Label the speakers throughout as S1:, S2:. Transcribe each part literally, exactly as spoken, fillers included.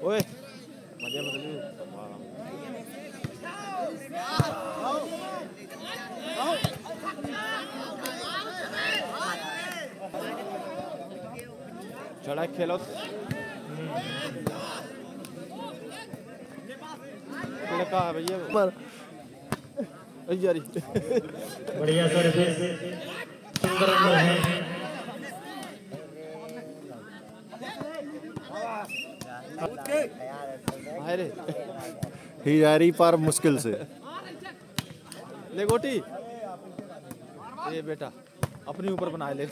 S1: ओए मजे बदली चढ़ा खेलो लड़का है भैया पर यारी
S2: बढ़िया सर्विस सुंदर अंदर है
S1: अरे
S3: हिजारी पर मुश्किल से
S1: ले गोटी ये बेटा अपने ऊपर बना ले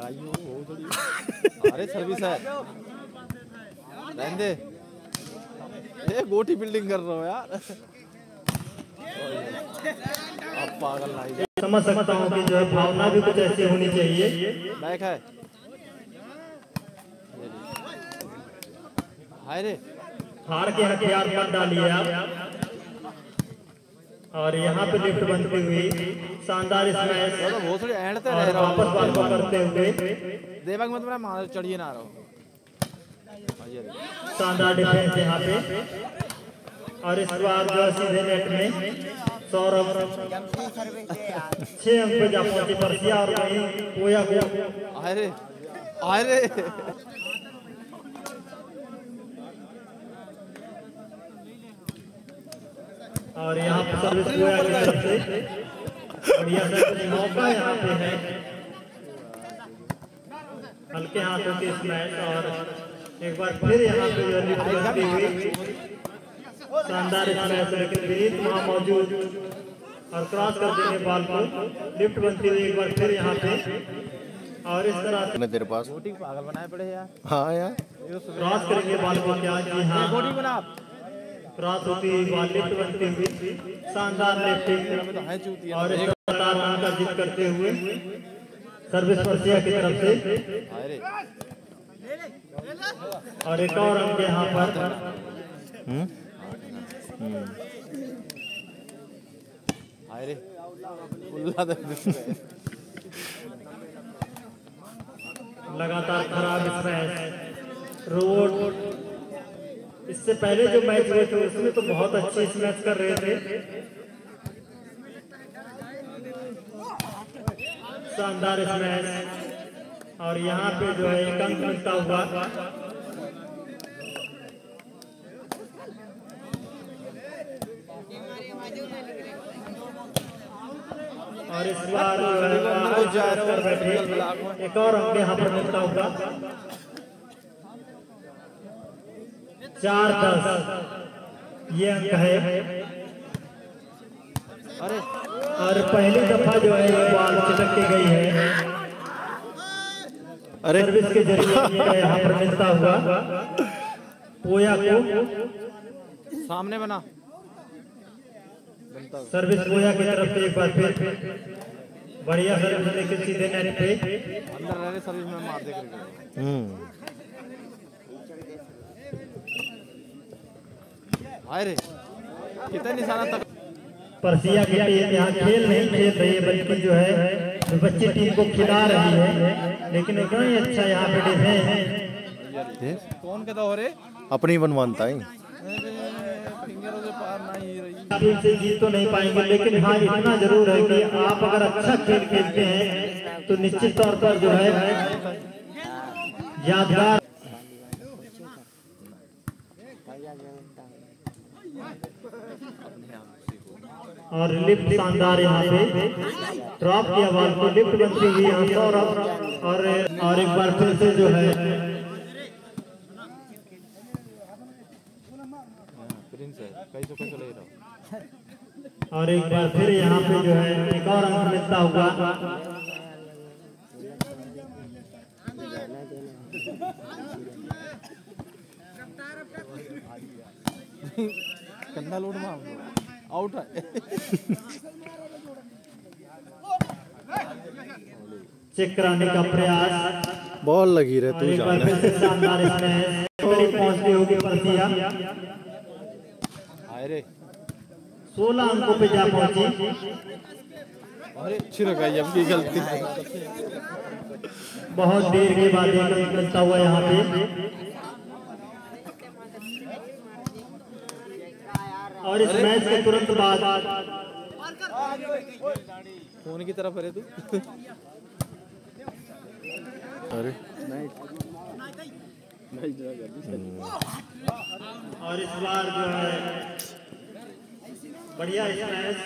S1: अरे सर्विस है रहने दे ये गोटी बिल्डिंग कर रहा हो यार अब पागल नहीं
S2: समझ सकता हूँ कि जो है भावना भी कुछ ऐसी होनी चाहिए
S1: बैक है हाय रे
S2: हार के हथियार मत डालिए आप और यहाँ पे लिफ्ट बनती हुई शानदार स्मैश
S1: वो थोड़ी एंडते
S2: और वापस बाल को करते हुए
S1: देवांग मत मेरा मार चढ़िए ना रहो
S2: शानदार डिफेंस यहाँ पे और इस बार जो सीधे नेट में सौरभ छह अंक पे जा पहुंची परसिया और वहीं पोया को
S1: अरे अरे
S2: और यहाँ पे सर्विस पोया की तरफ से बढ़िया सर्विस मौका यहाँ पे है हल्के हाथों की स्मैश और एक बार फिर यहाँ पे जो लिफ्ट बनती हुई शानदार स्मैश लेकिन विनीत वहाँ मौजूद और क्रॉस कर देंगे बॉल को लिफ्ट बनती हुई एक बार फिर यहाँ पे और इस तरह से
S3: तेरे पास
S1: गोटी पागल बनाए पड़े यार
S3: हाँ यार
S2: क्रॉस करेंगे बॉल को क्या जी हाँ
S1: गोटी बना
S2: क्रॉस होती हुई बॉल लिफ्ट बनती हुई शानदार लिफ्टिंग और इस लगातार रन का जीत करते हुए सर्विस परसिया की तरफ से
S1: अरे
S2: और एक और अंक यहाँ पर
S1: अरे उल्ला दे
S2: लगातार खराब स्मैश रोड इससे पहले जो मैच हुए थे उसमें तो बहुत अच्छे स्मैश कर रहे थे शानदार स्मैश और यहाँ पे जो है एक अंक मिलता हुआ और इस बार कर बैठे एक और अंक यहाँ पर मिलता होगा चार दस ये अंक है
S1: अरे
S2: और पहली दफा जो है बॉल चिटक के गई है
S3: अरे
S2: सर्विस के जरिए यहाँ पर मिलता हुआ पोया को
S1: सामने बना
S2: सर्विस पोया की तरफ से एक बार फिर बढ़िया सर्विस लेके सीधे नेट पे
S1: अंदर रहने सर्विस में मार दे करके
S3: हम्म
S1: हाय रे कितना निशाना तक
S2: परसिया की टीम यहाँ खेल नहीं खेल रही है बल्कि जो है बच्ची टीम को खिला रही है लेकिन उतना ही अच्छा यहाँ पे डिफेंस
S1: कौन कहता हो रे
S3: अपनी बनवानता है
S1: फिंगरों से पार नहीं रही
S2: टीम से जीत तो नहीं पाएंगे लेकिन हाँ इतना जरूर है कि आप अगर अच्छा खेल खेलते हैं तो निश्चित तौर पर जो है यादगार और लिफ्ट शानदार यहाँ पे ड्रॉप किया बॉल को लिफ्ट बनती हुई यहाँ सौरभ और और एक बार फिर से जो है
S1: प्रिंस है कैसे कैसे ले रहा
S2: और एक बार फिर यहाँ पे जो है एक और अंक मिलता हुआ
S1: कंधा लोड मार आउट है
S2: चेक कराने का प्रयास
S3: बॉल लगी रहे तू जाने
S2: शानदार इसमें पहुंचती होगी परसिया
S1: अरे
S2: सोलह अंकों पे जा पहुंची
S1: अरे छिड़क गई अब की गलती
S2: बहुत देर के बाद एक मिलता हुआ यहाँ पे और इस मैच के तुरंत बाद
S1: फोन की तरफ अरे तू
S3: अरे
S2: और इस बार जो है बढ़िया स्मैश,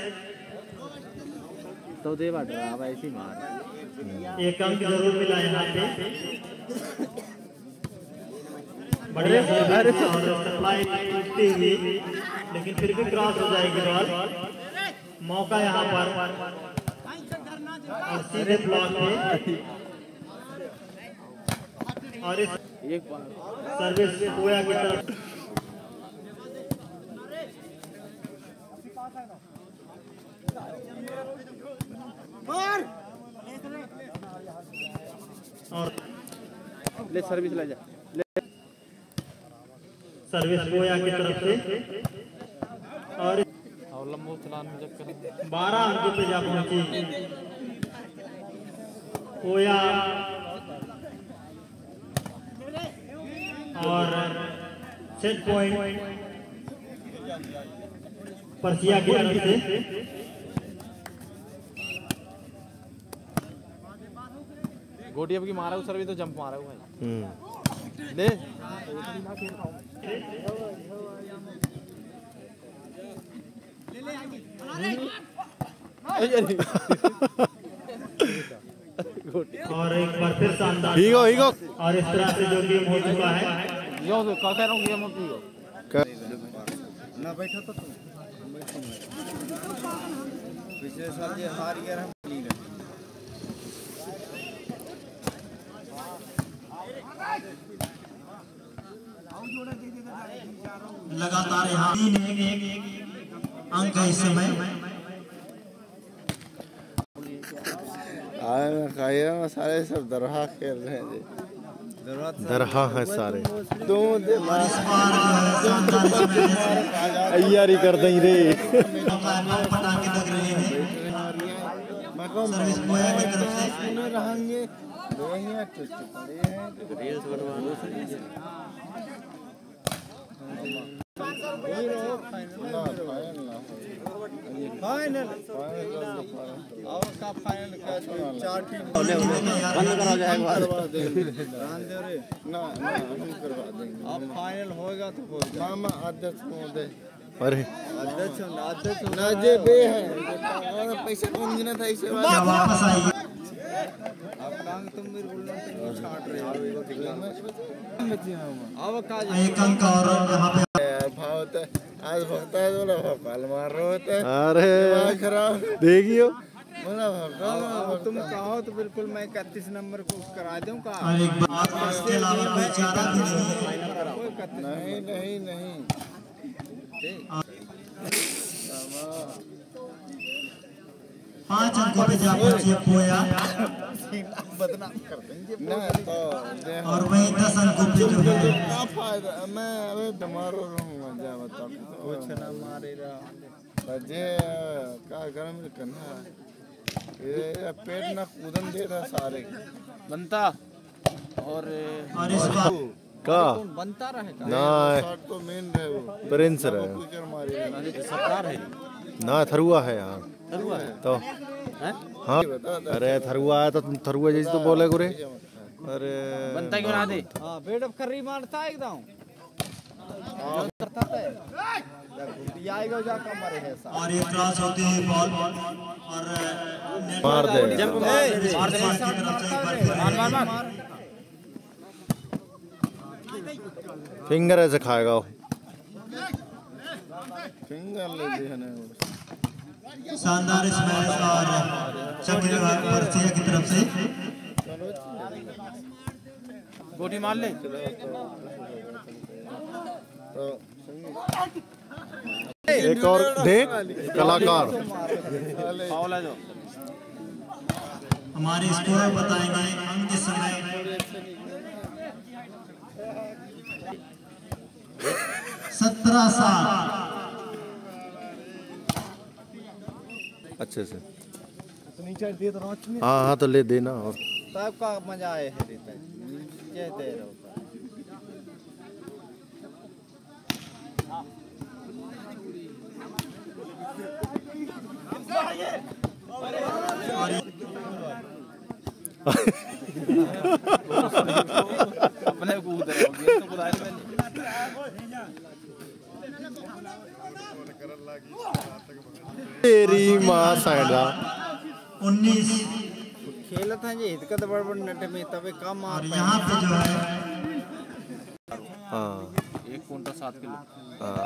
S1: तो दे बांट रहा अब ऐसी मार
S2: एक अंक जरूर मिला यहाँ पे। बढ़िया सर्विस और सप्लाई टूटती हुई, लेकिन फिर भी क्रॉस हो जाएगी बॉल। मौका यहाँ पर और सीधे ब्लॉक पे और इस सर्विस गोया की तरफ और
S1: ले सर्विस ले जा
S2: सर्विस गोया की तरफ से और
S1: और लंबो चलान में जब करें
S2: बारह अंकों पे जा पहुंची गोया और सेट पॉइंट परसिया की तरफ से।
S1: गोटी अब की मारा हूँ सर्विस तो जंप मारा हूँ भाई
S3: हम्म
S1: ले
S2: और एक बार फिर शानदार
S3: हीगो हीगो
S2: और इस तरह से जो गेम हो चुका है।
S1: यो तो कह रहा हूँ गेम होती हो
S4: ना बैठा तो तुम पिछले साल ये हार गया हम नहीं रहे।
S2: लगातार यहाँ तीन एक एक अंक है इस समय।
S4: आए खाया सारे सब दरहा खेल रहे थे।
S3: दरहा है सारे
S4: दो दे मार
S3: अय्यारी कर दई रे
S2: पटाखे लग रहे हैं सर्विस गोया की तरफ से।
S4: रहेंगे वहीं चुप पड़े हैं रील्स बनवाना फाइनल और का फाइनल का चार टीम बंद करा जाएगा ना ना हम करवा देंगे। अब फाइनल होगा तो हो मामा अध्यक्ष महोदय
S3: अरे
S4: अध्यक्ष अध्यक्ष ना जे बे है पैसा कौन गिना था इसे
S2: वापस आइए।
S4: आप कांग तुम भी बोलना तुम छाट रहे हो अब का
S2: एक अंक और यहाँ पे
S4: भाव आज भक्ता है बोला भोपाल मार रहे होते
S3: अरे
S4: खराब
S3: देखियो
S4: बोला भोपाल तुम कहो तो बिल्कुल मैं इकतीस नंबर को करा दूं का
S2: और एक बार इसके अलावा कोई चारा भी नहीं है।
S4: नहीं नहीं नहीं
S2: पांच अंकों पे जा पहुंचे गोया
S4: बदनाम कर देंगे ना तो
S2: और वही दस अंकों पे जो है
S4: क्या फायदा मैं अबे बीमार हो रहूंगा जा बता कुछ ना मारे रहा बजे का गरम करना ये पेट ना कूदन दे रहा सारे
S1: बनता और
S2: और इस बार
S3: का
S1: बनता रहेगा
S3: ना
S4: शॉट तो मेन रहे वो
S3: प्रिंस रहे
S4: कुकर मारे
S1: सरकार है
S3: ना थरुआ है यहाँ
S1: थरुआ है
S3: तो हाँ अरे थरुआ है तो तुम थरुआ जैसे तो बोले गुरे अरे
S1: बनता क्यों ना दे
S4: हां बेड ऑफ खर्री मारता एकदम और करता है आएगा जाकर मारे है साहब
S2: और ये क्रॉस होती है बॉल और
S3: मार दे
S1: जंप मार दे मार दे मार मार मार
S3: फिंगर ऐसे खाएगा वो
S4: फिंगर ले दे है
S2: शानदार स्मैश और चक्रवात परसिया की तरफ से
S1: गोटी मार ले
S4: तो
S3: एक और देख कलाकार
S1: फाउल है जो
S2: हमारे स्कोर बताएंगे अंक इस समय सत्रह सात।
S3: अच्छे से हाँ हाँ तो ले देना और
S4: तब का मजा आए है देता ये दे रहा
S1: अपने कूद रहे हो गेंद तो कुदाई में
S3: तेरी माँ सैंडा
S2: उन्नीस
S4: खेला था जी इसका तो बड़ बड़ नटे में तबे कम मार
S2: यहाँ पे जो है
S3: हाँ
S1: एक कुंटल सात किलो
S3: हाँ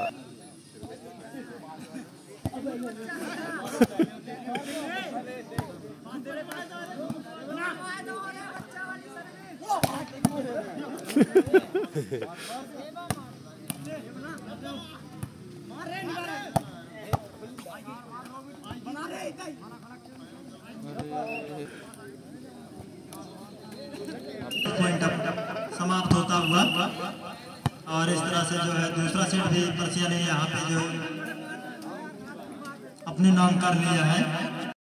S2: पॉइंट समाप्त होता हुआ और इस तरह से जो है दूसरा सेट भी पर्सिया ने यहाँ पे जो अपने नाम कर लिया है।